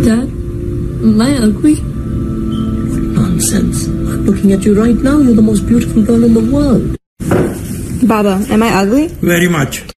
Dad, am I ugly? Nonsense. I'm looking at you right now. You're the most beautiful girl in the world. Baba, am I ugly? Very much.